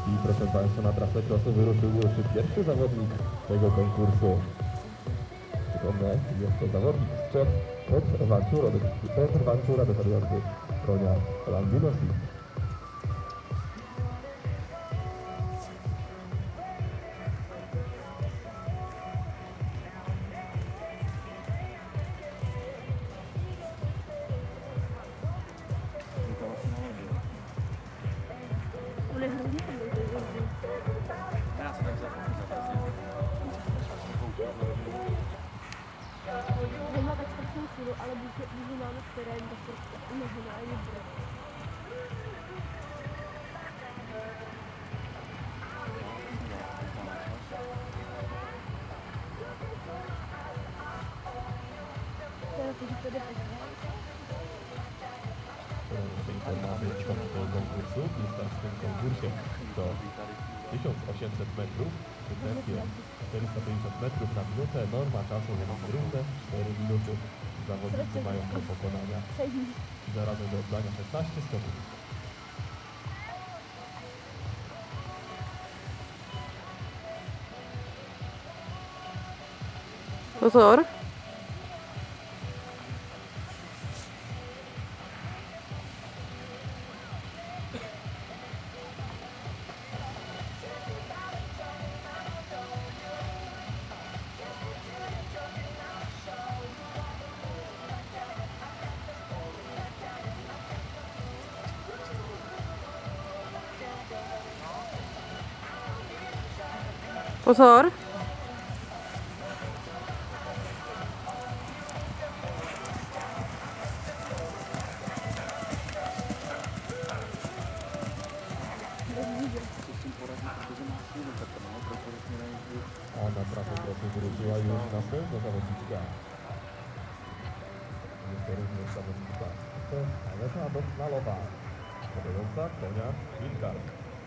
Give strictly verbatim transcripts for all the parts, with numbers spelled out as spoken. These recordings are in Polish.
I proszę Państwa, na trasę crossu wyruszył już pierwszy zawodnik tego konkursu. Przypomnę, jest to zawodnik z Czech, Petr Vančura, Petr Vančura, defendujący konia Landinosi. Ale budu máme terén, tak prostě nehnání bude. Informacje czwartego konkursu, lista w tym konkursie to tysiąc osiemset metrów, przy tempie czterysta pięćdziesiąt metrów na minutę, norma czasu jest równe cztery minuty. Zawodnicy mają do pokonania zarazem do oddania szesnaście skoków. Pozor. Pozor. A na trasę crossu wyruszyła już następna zawodniczka. Jest to również zawodniczka Aneta Dosnalowa, podająca konia Wildgard.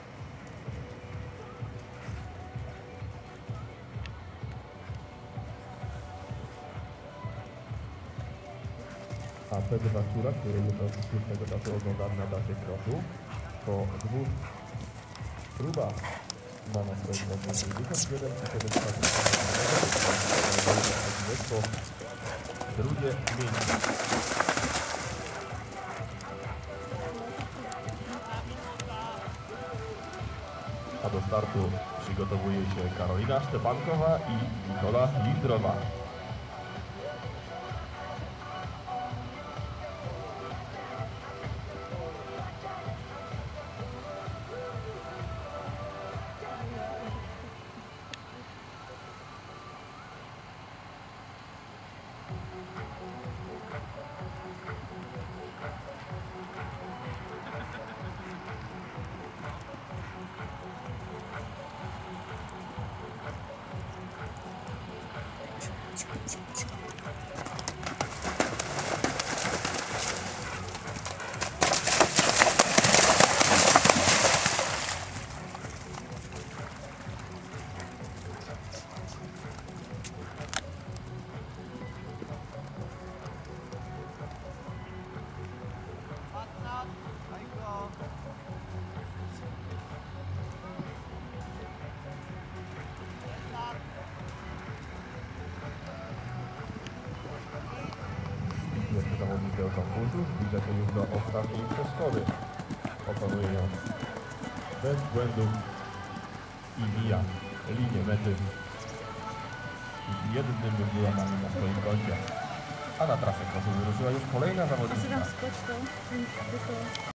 A Petr Vančura, który już od dłuższego czasu oglądamy na trasie crossu, po dwóch próbach ma następne pięćdziesiąt jeden i siedemdziesiąt drugie miejsce. A do startu przygotowuje się Karolina Szczepankowa i Nikola Lindrowa. Pierwszy zawodnik tego konkursu zbliża się już do ostatniej przeszkody. Opanuje ją bez błędów i mija linię mety z jednym wyłamaniem na swoim koncie. A na trasę crossu wyruszyła już kolejna zawodniczka.